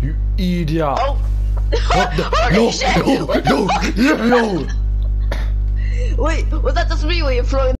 You idiot. Oh. What the? Holy shit. No. Wait, was that just me or you're throwing